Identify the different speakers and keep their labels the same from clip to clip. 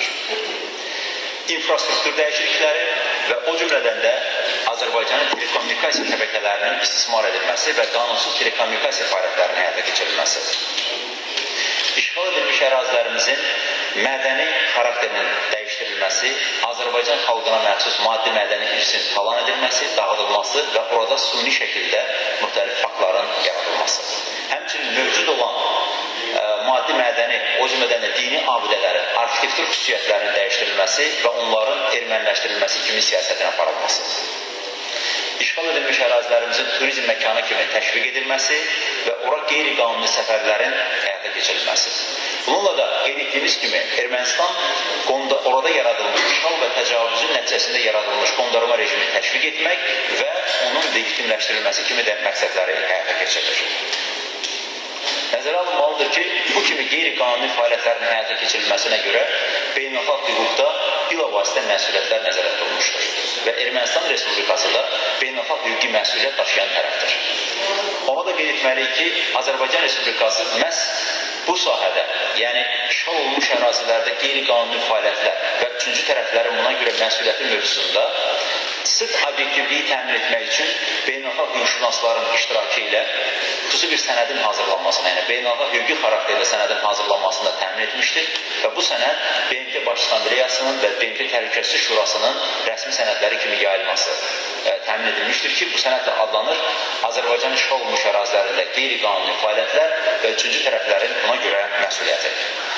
Speaker 1: məsuliyyətdir. İnfrastruktur dəyişiklikləri və o cümlədən də Azərbaycanın telekommunikasiya şəbəkələrinin istismar edilməsi və qanunsuz telekommunikasiya fəaliyyətlərinin həyata keçirilməsidir. İşğal edilmiş ərazilərimizin mədəni xarakterinin dəyişdirilməsi, Azərbaycan xalqına məxsus maddi-mədəni irsin talan edilməsi, dağıdılması və orada suni şəkildə müxtəlif parkların yaradılması. Həmçinin mövcud olan maddi-mədəni, o cümlədən də dini abidələrin, arxitektur xüsusiyyətlərinin dəyişdirilməsi və onların erməniləşdirilməsi kimi siyasətin aparılması. İşğal edilmiş ərazilərimizin turizm məkanı kimi təşviq edilməsi və ora qeyri-qanuni səfərlərin həyata keçirilməsi. Bununla da qeyd etdiyimiz kimi Ermənistan orada yaradılmış, işğal və təcavüzün nəticəsində yaradılmış qondarma rejimi təşviq etmək və onun legitimləşdirilməsi kimi də məqsədləri həyata keçirilir. Nəzərə alınmalıdır ki, bu kimi qeyri-qanuni fəaliyyətlərin həyata keçirilməsinə görə beynəlxalq hüquqda bilavasitə məsuliyyətlər nəzərdə tutulmuşdur və Ermənistan Respublikası da beynəlxalq hüquqi məsuliyyət daşıyan tərəfdir. Ona da qeyd etməliyik ki, Azərbaycan Respublikası məhz bu sahədə, yəni işğal olunmuş ərazilərdə qeyri-qanuni fəaliyyətlər və üçüncü tərəflərin buna görə məsuliyyəti mövzusunda sırf obyektivliyi təmin etmək üçün beynəlxalq hüquqşünasların iştirakı ilə xüsusi bir sənədin hazırlanmasına, yəni beynəlxalq hüquqi xarakterli sənədin hazırlanmasını da təmin etmişdir və bu sənəd BMT Baş Assambleyasının və BMT Təhlükəsizlik Şurasının rəsmi sənədləri kimi yayılması təmin edilmişdir ki, bu sənədlə adlanır Azərbaycan işğal olunmuş ərazilərində qeyri-qanuni fəaliyyətlər və üçüncü tərəflərin buna görə məsuliyyəti.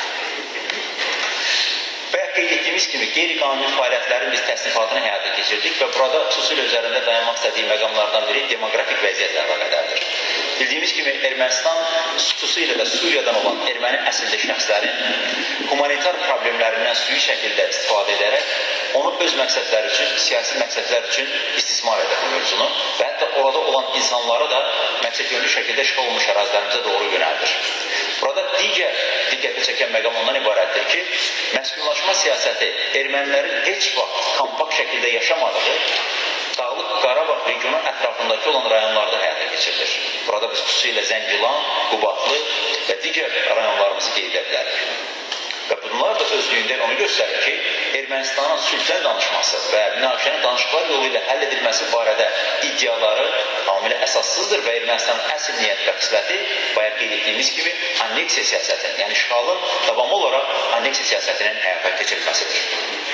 Speaker 1: Qeyd etdiyimiz kimi qeyri-qanuni fəaliyyətlərin biz təsnifatını həyata keçirdik və burada xüsusilə üzərində dayanmaq istədiyi məqamlardan biri demoqrafik vəziyyətlə əlaqədardır. Bildiyimiz kimi Ermənistan xüsusilə də Suriyadan olan erməni əsilli şəxslərin humanitar problemlərindən suyu şəkildə istifadə edərək onu öz məqsədləri üçün, siyasi məqsədlər üçün istismar edir bu mövzunu və hətta orada olan insanları da məqsədyönlü şəkildə işğal olmuş ərazilərimizə doğru yönəldir. Burada diqqətli çəkən məqam ondan ibarətdir ki, məskunlaşma siyasəti ermənilərin heç vaxt kompakt şəkildə yaşamadığı Dağlıq Qarabağ regionu ətrafındakı olan rayonlarda həyata keçirilir. Burada biz xüsusilə Zəngilan, Qubadlı və digər rayonlarımızı qeyd edə bilərik. Və bunlar da özlüyündə onu göstərir ki, Ermənistanın sülhdən danışması və münaqişənin danışıqlar yolu ilə həll edilməsi barədə iddiaları tamamilə əsassızdır və Ermənistanın əsl niyyət və xisləti bayaq qeyd etdiyimiz kimi anneksiya siyasətinin, yəni işğalın davamlı olaraq anneksiya siyasətinin həyata keçirilməsidir.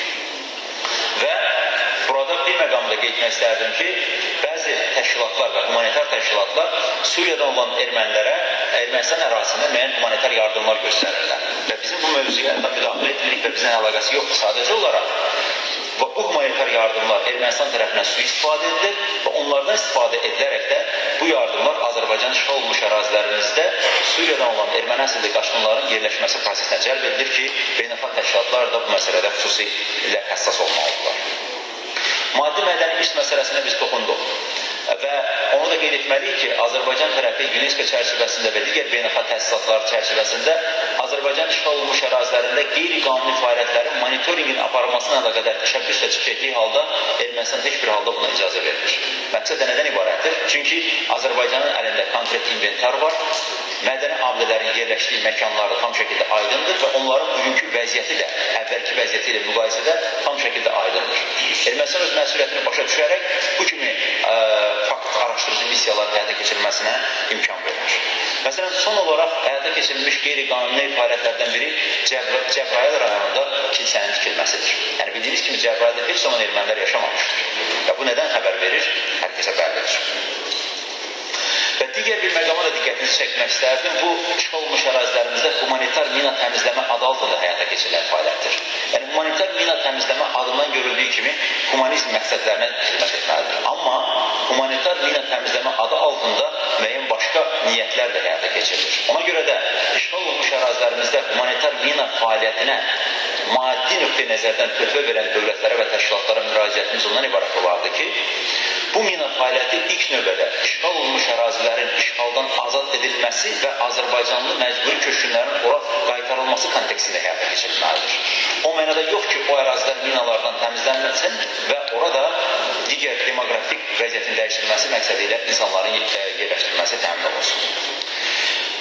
Speaker 1: Və burada bir məqamda qeyd etmək istərdim ki, bəzi təşkilatlar və humanitar təşkilatlar Suriyadan olan ermənilərə Ermənistan ərazisində müəyyən humanitar yardımlar göstərirlər. Və bizim bu mövzuya müdaxilə etmirik və bizdən əlaqəsi yoxdur. Sadəcə olaraq bu humanitar yardımlar Ermənistan tərəfindən sui-istifadə edilir və onlardan istifadə edilərək də bu yardımlar Azərbaycan işğal olmuş ərazilərimizdə Suriyadan olan erməni əsilli qaçqınların yerləşməsi prosesinə cəlb edilir ki, beynəlxalq təşkilatlar da bu məsələdə xüsusilə həssas olmalıdırlar. Maddi-mədəni irs məsələsinə biz toxunduq və onu da qeyd etməliyik ki, Azərbaycan tərəfi UNESCO çərçivəsində və digər beynəlxalq təsisatlar çərçivəsində Azərbaycan işğal olunmuş ərazilərində qeyri-qanuni fəaliyyətlərin monitoringin aparılmasına əlaqədar təşəbbüslə çıxış etdiyi halda Ermənistan heç bir halda buna icazə vermir. Məqsəd nədən ibarətdir? Çünki Azərbaycanın əlində konkret inventar var, mədəni abidələrin yerləşdiyi məkanları tam şəkildə aydındır və onların bugünkü vəziyyəti də əvvəlki vəziyyəti ilə müqayisədə tam şəkildə aydındır. Ermənistan öz məsuliyyətini başa düşərək bu kimi fakt araşdırıcı missiyaların həyata keçirilməsinə imkan verir. Məsələn, son olaraq həyata keçirilmiş qeyri-qanuni fəaliyyətlərdən biri Cəbrayıl rayonunda kilsənin tikilməsidir. Yəni, bildiyiniz kimi Cəbrayılda heç zaman ermənilər yaşamamışdır. Və bu nədən xəbər verir? Hər kəsə bəllidir. Və digər bir məqama da diqqətinizi çəkmək istərdim. Bu, işğal olmuş ərazilərimizdə humanitar mina təmizləmə adı altında həyata keçirilən fəaliyyətdir. Yəni, humanitar mina təmizləmə adından görüldüyü kimi humanizm məqsədlərinə xidmət etməlidir. Amma humanitar mina təmizləmə adı altında müəyyən başqa niyyətlər də həyata keçirilir. Ona görə də işğal olmuş ərazilərimizdə humanitar mina fəaliyyətinə maddi nöqteyi nəzərdən töhfə verən dövlətlərə və təşkilatlara müraciətimiz ondan ibarət olardı ki, bu mina fəaliyyəti ilk növbədə işğal olunmuş ərazilərin işğaldan azad edilməsi və Azərbaycanlı məcburi köçkünlərin ora qaytarılması kontekstində həyata keçirilməlidir. O mənada yox ki, o ərazilər minalardan təmizlənməsin və orada digər demoqrafik vəziyyətin dəyişdirilməsi məqsədi ilə insanların yerləşdirilməsi təmin olunsun.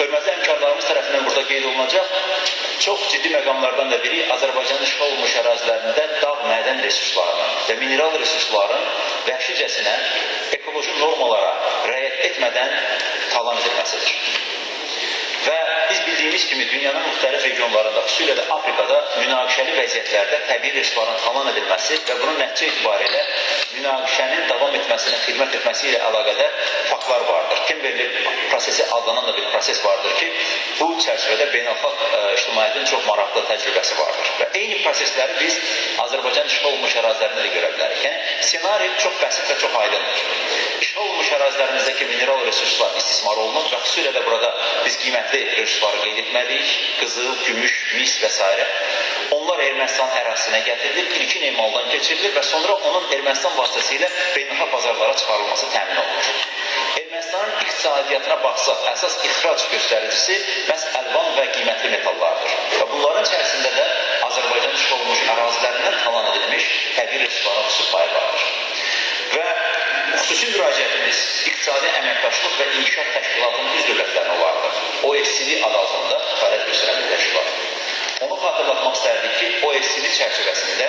Speaker 1: Hörmətli həmkarlarımız tərəfindən burada qeyd olunacaq, çox ciddi məqamlardan da biri Azərbaycanın işğal olunmuş ərazilərində dağ mədən resurslarının və mineral resursların vəhşicəsinə ekoloji normalara riayət etmədən talan edilməsidir. Və biz bildiyimiz kimi dünyanın müxtəlif regionlarında, xüsusilə də Afrikada münaqişəli vəziyyətlərdə təbii resursların talan edilməsi və bunun nəticə etibarilə münaqişənin davam etməsinə, xidmət etməsi ilə əlaqədar faktlar vardır. Kimberli prosesi adlanan da bir proses vardır ki, bu çərçivədə beynəlxalq ictimaiyyətin çox maraqlı təcrübəsi vardır. Və eyni prosesləri biz Azərbaycan işğal olunmuş ərazilərində də görə bilərik. Yəni, senari çox bəsit və çox aydındır. İşğal olunmuş ərazilərimizdəki mineral resurslar istismar olunur və xüsusilə də burada biz qiymətli resursları qeyd etməliyik. Qızıl, gümüş, mis və s. Onlar Ermənistan ərazisinə gətirilir, ilkin emaldan keçirilir və sonra onun Ermənistan vasitəsilə beynəlxalq bazarlara çıxarılması təmin olunur. Ermənistanın iqtisadiyyatına baxsaq, əsas ixrac göstəricisi məhz əlvan və qiymətli metallardır. Və bunların içərisində də Azərbaycan işğal olunmuş ərazilərindən talan edilmiş təbii resursların xüsusi payı vardır. Və xüsusi müraciətimiz İqtisadi Əməkdaşlıq və İnkişaf Təşkilatının üzv dövlətlərinə olardır. OECD adı altında fəaliyyət göstərən bir təşkilat. Onu xatırlatmaq istərdik ki, OECD çərçivəsində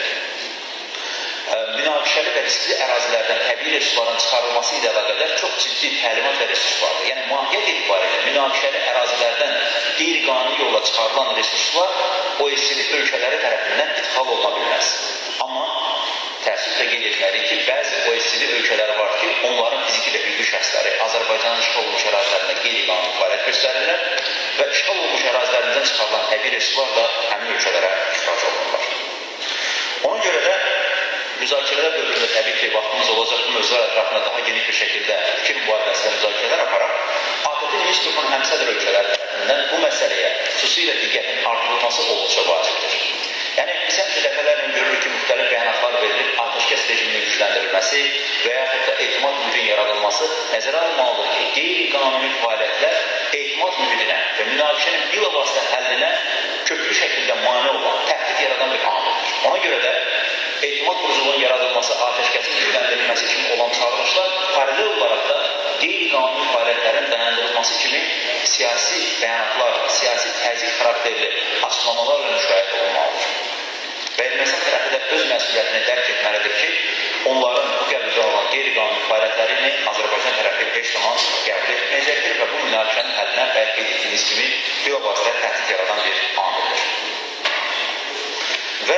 Speaker 1: münaqişəli və riskli ərazilərdən təbii resursların çıxarılması ilə əlaqədar çox ciddi təlimat və resurs vardır. Yəni, mahiyyət etibarilə münaqişəli ərazilərdən qeyri-qanuni yolla çıxarılan resurslar OECD ölkələri tərəfindən idxal oluna bilməz. Amma təəssüflə qeyd etməliyik ki, bəzi OECD ölkələri var ki, onların fiziki və hüquqi şəxsləri Azərbaycanın işğal olunmuş ərazilərində qeyri-qanuni fəaliyyət göstərirlər və işğal olunmuş ərazilərindən çıxarılan təbii resurslar da həmin ölkələrə ixrac olunurlar. Ona görə də müzakirələr bölümündə təbii ki, vaxtımız olacaq bu mövzular ətrafında daha geniş bir şəkildə fikir mübadiləsində müzakirələr aparaq, ATƏT-in Minsk qrupunun həmsədr ölkələri tərəfindən bu məsələyə xüsusilə diqqətin artırılması olduqca vacibdir. Yəni, biz həmişə dəfələrlə görürük ki, müxtəlif bəyanatlar verilir, atəşkəs rejiminin gücləndirilməsi və yaxud da etimad mühitinin yaradılması nəzərə alınmalıdır ki, qeyri-qanuni fəaliyyətlər etimad mühitinə və münaqişənin bilavasitə həllinə köklü şəkildə mane olan, təhdid yaradan bir amildir. Ona görə də etimad quruculuğunun yaradılması, atəşkəsin gücləndirilməsi kimi olan çağırışlar paralel olaraq da qeyri-qanuni fəaliyyətlərin dayandırılması kimi siyasi bəyanatlar, siyasi təzyiq xarakterli açıqlamalarla müşahidə olunmalıdır. Və Ermənistan tərəfi də öz məsuliyyətini dərk etməlidir ki, onların bu qəbulda olan qeyri-qanuni fəaliyyətlərini Azərbaycan tərəfi heç zaman qəbul etməyəcəkdir və bu münaqişənin həllinə bəlkə qeyd etdiyiniz kimi bilavasitə təhdid yaradan bir amildir. Və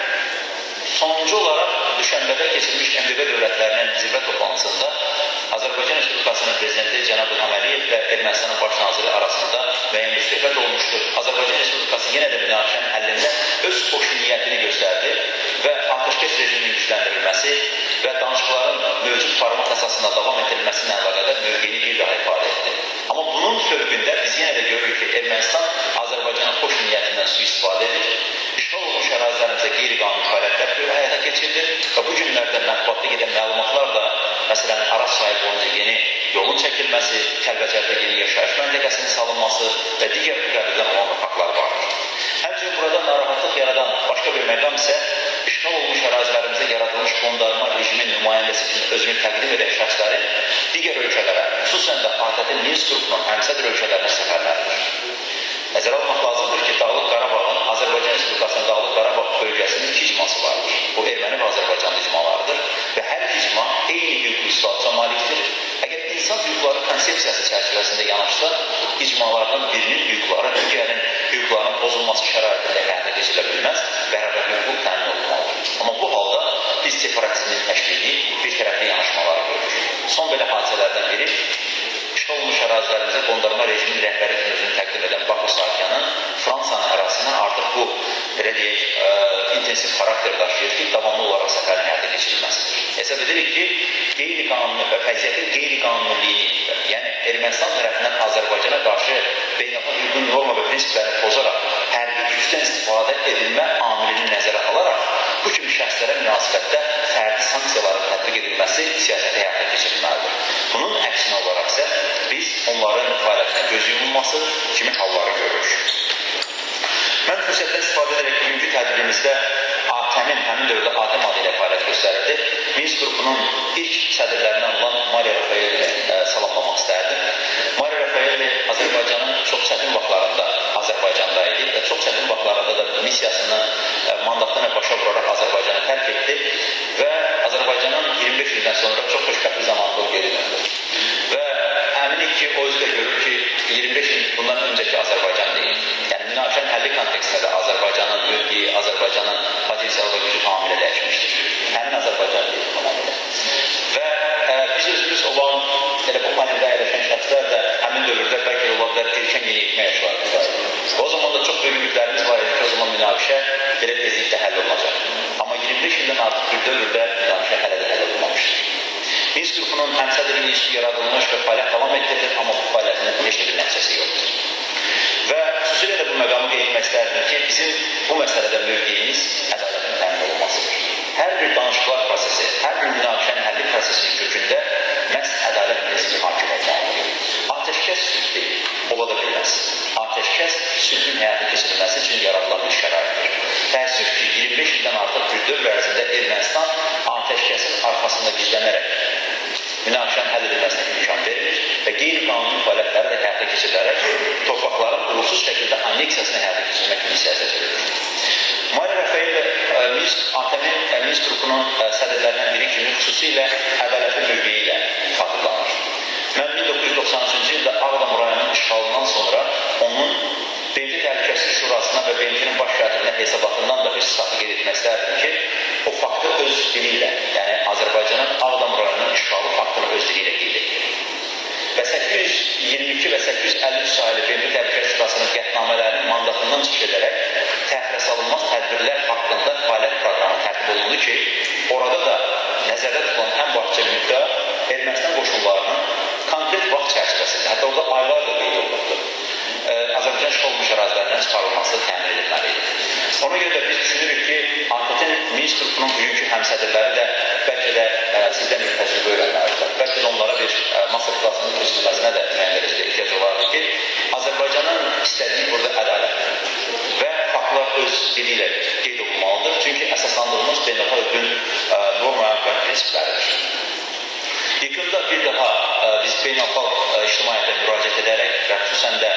Speaker 1: sonuncu olaraq düşənbədə keçirilmiş MDB dövlətlərinin zirvə toplantısında Azərbaycan Respublikasının prezidenti Cənab İlham Əliyev və Ermənistanın baş naziri arasında müəyyən bir söhbət olmuşdur. Azərbaycan Respublikası yenə də münaqişənin həllində öz xoş niyyətini göstərdi və atəşkəs rejiminin gücləndirilməsi və danışıqların mövcud format əsasında davam etdirilməsi ilə əlaqədar mövqeyini bir daha ifadə etdi. Amma bunun fövqündə biz yenə də görürük ki, Ermənistan Azərbaycanın xoş niyyətindən sui-istifadə edir. İşğal olunmuş ərazilərimizdə qeyri-qanuni fəaliyyətlər həyata keçirilir və bu günlərdə mətbuatda gedən məlumatlar da, məsələn, Araz çayı boyunca yeni yolun çəkilməsi, Kəlbəcərdə yeni yaşayış məntəqəsinin salınması və digər bu qəbildən olan faktlar vardır. Həmçinin burada narahatlıq yaradan başqa bir məqam isə işğal olmuş ərazilərimizdə yaradılmış qondarma rejimin nümayəndəsi kimi özünü təqdim edən şəxslərin digər ölkələrə, xüsusən də ATƏT-in Minsk qrupunun həmsədr ölkələrinə səfərləridir. Nəzərə almaq lazımdır ki, Dağlıq Qarabağın, Azərbaycan Respublikasının Dağlıq Qarabağ bölgəsinin iki icması vardır. Bu, erməni və Azərbaycanlı icmalarıdır və hər iki icma eyni hüquqlu statusa malikdir. Əgər insan hüquqları konsepsiyası çərçivəsində yanaşsa, icmalardan birinin hüquqları, digərinin hüquqlarının pozulması şəraitində həyata keçilə bilməz, bərabər hüquq təmin olunmalıdır. Amma bu halda biz separatizmin təşkili, bir tərəfli yanaşmaları görürük. Son belə hadisələrdən biri, işğal olmuş ərazilərimizə qondarma rejimin rəhbəri kimi özünü təqdim edən Baku Sarkyanın Fransanın ərazisindən artıq bu, belə deyək, intensiv xarakter daşıyır ki, davamlı olaraq səfərin həyata keçirilməsidir. Hesab edirik ki, qeyri-qanuni və vəziyyətin qeyri-qanuniliyi, yəni Ermənistan tərəfindən Azərbaycana qarşı beynəlxalq hüququn norma və prinsiplərini pozaraq hərbi gücdən istifadə edilmə amilini nəzərə alaraq bu kimi şəxslərə münasibətdə fərdi sanksiyaların tətbiq edilməsi siyasətə həyata keçirilməlidir. Bunun əksinə olaraq isə biz onların fəaliyyətinə göz yumulması kimi halları görürük. Mən fürsətdən istifadə edərək bugünkü tədbirimizdə ATƏM-in həmin dövrdə ATƏM adı ilə fəaliyyət göstərirdi. Minsk qrupunun ilk sədrlərindən olan Mariya Rafaelini salamlamaq istərdim. Mariya Rafaeli Azərbaycanın çox çətin vaxtlarında Azərbaycanda idi və çox çətin vaxtlarında da missiyasını, mandatını başa vuraraq Azərbaycanı tərk etdi və Azərbaycanın 25 ildən sonra çox xoşbəxt bir zamanda geri döndü. Və əminik ki, o özü də görür ki, 25 il bundan öncəki Azərbaycan deyil. Yəni, münaqişənin həlli kontekstində də Azərbaycanın mövqeyi, Azərbaycanın potensialı və gücü tamamilə dəyişmişdir. Həmin Azərbaycan deyil tamamilə. Və biz özümüz olan, elə bu paneldə əyləşən şəxslər də həmin dövrdə bəlkə ola bilər erkən yeniyetmə yaşlardır. O zaman da çox böyük ümidlərimiz var idi ki, o zaman münaqişə belə tezlikdə həll olunacaq. Amma 25 ildən artıq bir dövrdə münaqişə hələ də həll olunmamışdır. Minsk qrupunun həmsədri institutu yaradılmış və fəaliyyət davam etdirilir, amma bu fəaliyyətin heç bir nəticəsi yoxdur. Və xüsusilə də bu məqamı qeyd etmək istərdim ki, bizim bu məsələdə mövqeyimiz ədalətin təmin olunmasıdır. Hər bir danışıqlar prosesi, hər bir münaqişənin həlli prosesinin kökündə məhz ədalət prinsipi hakim olmalıdır. Atəşkəs sülh deyil, ola da bilməz. Atəşkəs sülhün həyata keçirilməsi üçün yaradılan bir şəraitdir. Təəssüf ki, 25 ildən artıq bir dövr ərzində Ermənistan atəşkəsin arxasında gizlənərək münaqişənin həll edilməsinə imkan verir və qeyri-qanuni fəaliyyətləri də həyata keçirilərək torpaqların uğursuz şəkildə anneksiyasını həyata keçirmək kimi siyasət edilir. Mariya Rafaeli ATƏM-in Minsk qrupunun sədrlərindən biri kimi xüsusilə ədalətli mövqeyi ilə xatırlanır. Mən 1993-cü ildə Ağdam rayonunun işğalından sonra onun BMT Təhlükəsizlik Şurasına və BMT-nin baş katilinə hesabatından da bir sitatı qeyd etmək istərdim ki, o faktı öz dili ilə, yəni Azərbaycanın Ağdam rayonunun işğalı faktını öz dili ilə qeyd edir. Və 822 və 853 sayılı BMT Təhlükəsizlik Şurasının qətnamələrinin mandatından çıxış edərək təxirə salınmaz tədbirlər haqqında fəaliyyət proqramı tərtib olundu ki, orada da nəzərdə tutulan ən başlıca müddəa Ermənistan qoşunlarının konkret vaxt çərçivəsində, hətta orada aylar da qeyd olunubdur, Azərbaycan işğal olmuş ərazilərindən çıxarılması təmin edilməlidir. Ona görə də biz düşünürük ki, ATƏM Minsk qrupunun bugünkü həmsədrləri də bəlkə də sizdən bir təcrübə öyrənməlidirlər. Bəlkə də onlara bir master klasının keçirilməsinə də müəyyən dərəcədə ehtiyac olardır ki, Azərbaycanın istədiyi burada ədalətdir və faktlar öz dili ilə qeyd olunmalıdır. Çünki əsaslandığımız beynəlxalq hüququn norma və prinsipləridir. Yekunda bir daha biz beynəlxalq ictimaiyyətə müraciət edərək və xüsusən də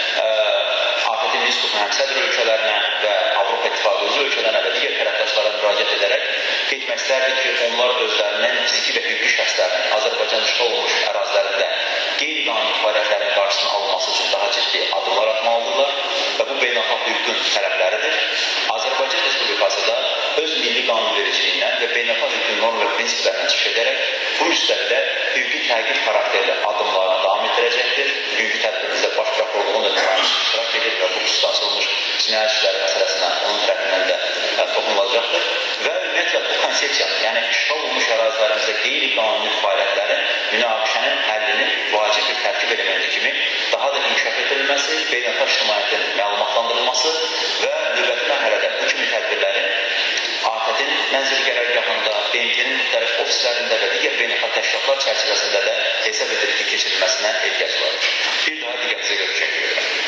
Speaker 1: ATƏM Minsk qrupunun həmsədr ölkələrinə və Avropa İttifaqı üzv ölkələrinə və digər tərəfdaşlara müraciət edərək qeyd etmək istərdik ki, onlar özlərinin fiziki və hüquqi şəxslərinin Azərbaycan işğal olmuş ərazilərində qeyri-qanuni fəaliyyətlərin qarşısının alınması üçün daha ciddi addımlar atmalıdırlar və bu beynəlxalq hüququn tələbləridir. Azərbaycan Respublikası da öz milli qanunvericiliyindən və beynəlxalq hüququn norm və prinsiplərindən çıxış edərək bu müstəvidə hüquqi təqib xarakterli addımlarını davam etdirəcəkdir. Bugünkü tədbirimizdə baş prokurorluğun da nümayəndəsi iştirak edir və bu xüsusda açılmış cinayət işləri məsələsinə onun tərəfindən də toxunulacaqdır. Və ümumiyyətlə bu konsepsiyanın, yəni işğal olmuş ərazilərimizdə qeyri-qanuni fəaliyyətlərin münaqişənin həllinin vacib bir tərkib elementi kimi daha da inkişaf edilməsi, beynəlxalq ictimaiyyətin məlumatlandırılması və növbəti mərhələdə bu kimi tədbirlərin ATƏM mənzil qərargahında, BMT-nin müxtəlif ofislərində və digər beynəlxalq təşkilatlar çərçivəsində də hesab edilir ki, keçirilməsinə ehtiyac var. Bir daha diqqətinizə görə təşəkkür edirəm.